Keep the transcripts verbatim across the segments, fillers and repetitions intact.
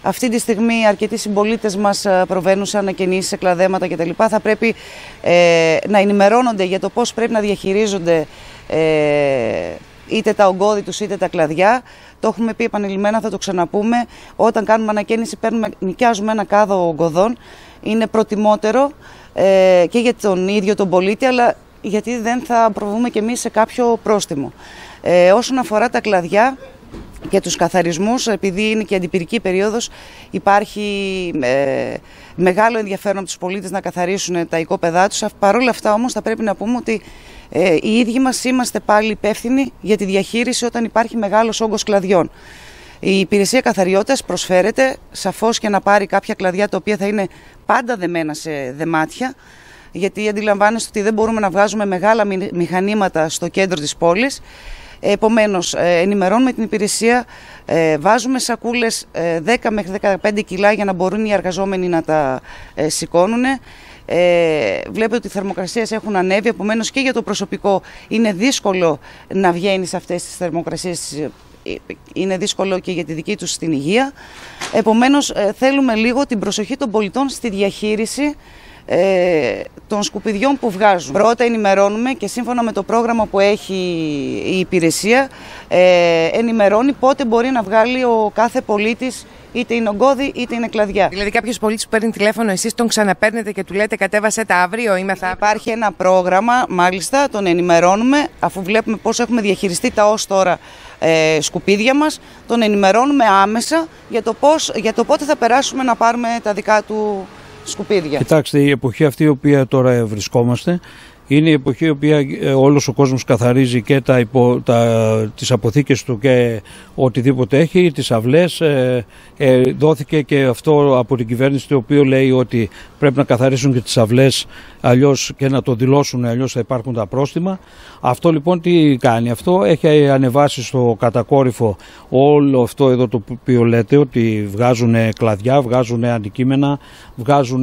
αυτή τη στιγμή αρκετοί συμπολίτες μας προβαίνουν σε ανακαινήσεις, σε κλαδέματα κτλ. Θα πρέπει ε, να ενημερώνονται για το πώς πρέπει να διαχειρίζονται ε, είτε τα ογκώδη τους είτε τα κλαδιά. Το έχουμε πει επανειλημμένα, θα το ξαναπούμε. Όταν κάνουμε ανακαίνιση, παίρνουμε, νοικιάζουμε ένα κάδο ογκωδών. Είναι προτιμότερο ε, και για τον ίδιο τον πολίτη, αλλά γιατί δεν θα προβούμε κι εμείς σε κάποιο πρόστιμο. Ε, όσον αφορά τα κλαδιά και τους καθαρισμούς, επειδή είναι και αντιπυρική περίοδος, υπάρχει ε, μεγάλο ενδιαφέρον από τους πολίτες να καθαρίσουν τα οικόπεδά τους. Παρ' όλα αυτά όμως θα πρέπει να πούμε ότι ε, οι ίδιοι μας είμαστε πάλι υπεύθυνοι για τη διαχείριση όταν υπάρχει μεγάλος όγκος κλαδιών. Η υπηρεσία καθαριότητας προσφέρεται σαφώς και να πάρει κάποια κλαδιά τα οποία θα είναι πάντα δεμένα σε δεμάτια, γιατί αντιλαμβάνεστε ότι δεν μπορούμε να βγάζουμε μεγάλα μηχανήματα στο κέντρο της πόλης. Επομένως, ενημερώνουμε την υπηρεσία, βάζουμε σακούλες δέκα μέχρι δεκαπέντε κιλά για να μπορούν οι εργαζόμενοι να τα σηκώνουν. Βλέπετε ότι οι θερμοκρασίες έχουν ανέβει, επομένως και για το προσωπικό είναι δύσκολο να βγαίνει σε αυτές τις θερμοκρασίες. Είναι δύσκολο και για τη δική τους την υγεία. Επομένως, θέλουμε λίγο την προσοχή των πολιτών στη διαχείριση ε, των σκουπιδιών που βγάζουν. Πρώτα ενημερώνουμε και σύμφωνα με το πρόγραμμα που έχει η υπηρεσία, ε, ενημερώνει πότε μπορεί να βγάλει ο κάθε πολίτης, είτε είναι ογκώδη είτε είναι κλαδιά. Δηλαδή, κάποιος πολίτης που παίρνει τηλέφωνο, εσείς τον ξαναπαίρνετε και του λέτε κατέβασε τα αύριο ή μεθαύριο? Υπάρχει ένα πρόγραμμα, μάλιστα, τον ενημερώνουμε, αφού βλέπουμε πώς έχουμε διαχειριστεί τα ως τώρα ε, σκουπίδια μας, τον ενημερώνουμε άμεσα για το, πώς, για το πότε θα περάσουμε να πάρουμε τα δικά του σκουπίδια. Κοιτάξτε, η εποχή αυτή η οποία τώρα βρισκόμαστε είναι η εποχή η οποία όλος ο κόσμος καθαρίζει και τα υπο, τα, τις αποθήκες του και οτιδήποτε έχει, τις αυλές. Ε, ε, δόθηκε και αυτό από την κυβέρνηση, το οποίο λέει ότι πρέπει να καθαρίσουν και τις αυλές αλλιώς και να το δηλώσουν, αλλιώς θα υπάρχουν τα πρόστιμα. Αυτό λοιπόν τι κάνει? Αυτό έχει ανεβάσει στο κατακόρυφο όλο αυτό εδώ το οποίο λέτε, ότι βγάζουν κλαδιά, βγάζουν αντικείμενα, βγάζουν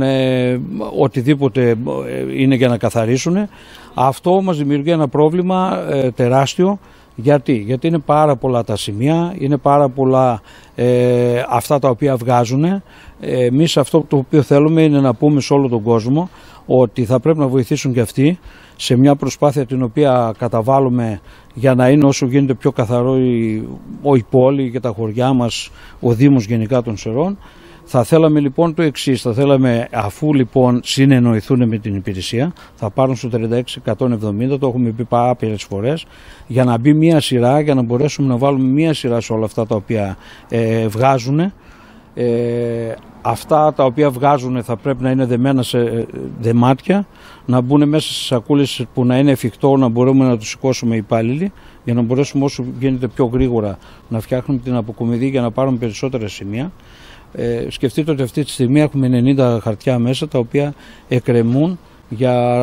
οτιδήποτε είναι για να καθαρίσουν. Αυτό μας δημιουργεί ένα πρόβλημα ε, τεράστιο. Γιατί? Γιατί είναι πάρα πολλά τα σημεία, είναι πάρα πολλά ε, αυτά τα οποία βγάζουν. Ε, εμείς αυτό το οποίο θέλουμε είναι να πούμε σε όλο τον κόσμο ότι θα πρέπει να βοηθήσουν και αυτοί σε μια προσπάθεια την οποία καταβάλουμε για να είναι όσο γίνεται πιο καθαρό η, η πόλη και τα χωριά μας, ο Δήμος γενικά των Σερών. Θα θέλαμε λοιπόν το εξής, θα θέλαμε, αφού λοιπόν συνεννοηθούν με την υπηρεσία, θα πάρουν στο τριάντα έξι εκατόν εβδομήντα, το έχουμε πει πάρα φορές, για να μπει μία σειρά, για να μπορέσουμε να βάλουμε μία σειρά σε όλα αυτά τα οποία ε, βγάζουν. Ε, αυτά τα οποία βγάζουν θα πρέπει να είναι δεμένα σε δεμάτια, να μπουν μέσα σε σακούλες που να είναι εφικτό να μπορούμε να τους σηκώσουμε υπάλληλοι, για να μπορέσουμε όσο γίνεται πιο γρήγορα να φτιάχνουμε την αποκομιδή για να πάρουμε περισσότερα σημεία. Ε, σκεφτείτε ότι αυτή τη στιγμή έχουμε ενενήντα χαρτιά μέσα, τα οποία εκκρεμούν για,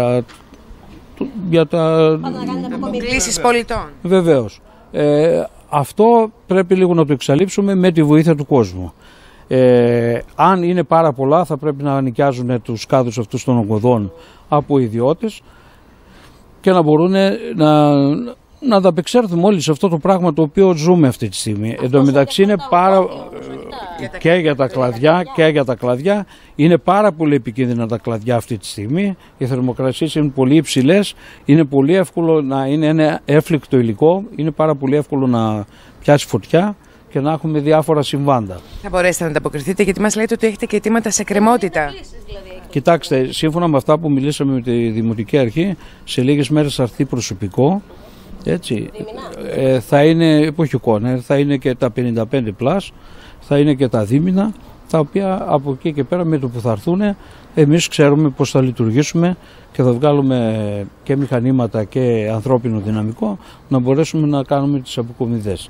για τα αποκλήσεις πολιτών. Βεβαίως. Ε, αυτό πρέπει λίγο να το εξαλείψουμε με τη βοήθεια του κόσμου. Ε, αν είναι πάρα πολλά, θα πρέπει να νοικιάζουν τους κάδους αυτούς των ογκωδών από ιδιώτες και να μπορούν να, να ανταπεξέλθουμε όλοι σε αυτό το πράγμα το οποίο ζούμε αυτή τη στιγμή. Εν τω μεταξύ είναι πάρα... και για τα κλαδιά και για τα κλαδιά είναι πάρα πολύ επικίνδυνα τα κλαδιά αυτή τη στιγμή. Οι θερμοκρασίες είναι πολύ υψηλές, είναι πολύ εύκολο να είναι ένα εύφλικτο υλικό, είναι πάρα πολύ εύκολο να πιάσει φωτιά και να έχουμε διάφορα συμβάντα. Θα μπορέσετε να ανταποκριθείτε, γιατί μας λέτε ότι έχετε και αιτήματα σε κρεμότητα. Κοιτάξτε, σύμφωνα με αυτά που μιλήσαμε με τη Δημοτική Αρχή, σε λίγες μέρες θα έρθει προσωπικό. Έτσι, ε, θα είναι εποχικό, ναι, θα είναι και τα πενήντα πέντε πλας, θα είναι και τα δίμηνα, τα οποία από εκεί και πέρα με το που θα έρθουν εμείς ξέρουμε πώς θα λειτουργήσουμε και θα βγάλουμε και μηχανήματα και ανθρώπινο δυναμικό να μπορέσουμε να κάνουμε τις αποκομιδές.